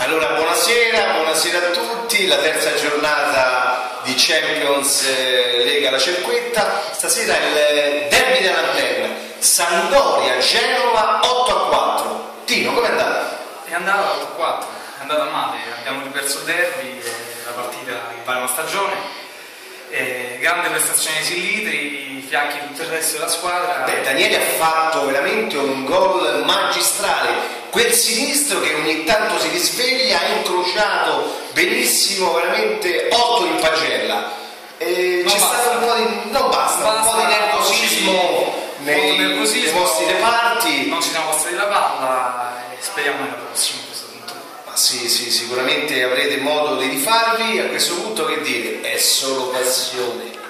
Allora, buonasera a tutti, la terza giornata di Champions Lega La Cerquetta. Stasera il derby della Lanterna, Sampdoria-Genova 8-4. Tino, com'è andata? È andata 8-4, è andata male, abbiamo riperso il derby, la partita che vale una stagione. Grande prestazione di Sillitri, fianchi tutto il resto della squadra. Beh, Daniele ha fatto veramente un gol magistrale. Quel sinistro che ogni tanto si risveglia, ha incrociato benissimo, veramente 8 in pagella. C'è stato un po' di. Non basta, un po' di nervosismo nei vostri reparti. Non ci siamo passati la palla e speriamo nella prossima a questo punto. Ma sì, sicuramente avrete modo di rifarvi. A questo punto che dire? È solo passione.